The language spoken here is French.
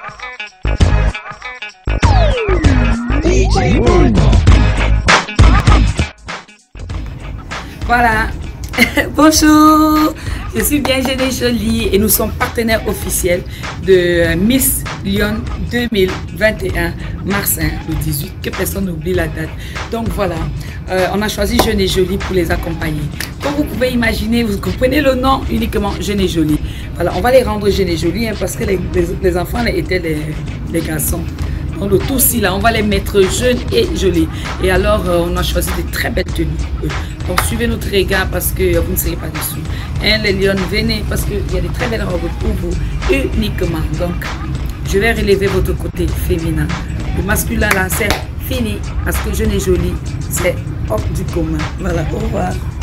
Voilà. Bonjour, je suis bien jeune et jolie et nous sommes partenaires officiels de Miss Lyon 2021 mars le 18, que personne n'oublie la date. Donc voilà, on a choisi Jeune et Jolie pour les accompagner. Comme vous pouvez imaginer, vous comprenez le nom uniquement Jeune et Jolie. Voilà, on va les rendre jeunes et jolis parce que les enfants étaient les garçons. Donc le tout ci là, on va les mettre jeunes et jolis. Et alors on a choisi de très belles tenues. Donc suivez notre regard parce que vous ne serez pas déçus. Hein, les lions, venez parce qu'il y a de très belles robes pour vous uniquement. Donc je vais relever votre côté féminin. Le masculin là c'est fini parce que jeune et jolie c'est hors du commun. Voilà, au revoir.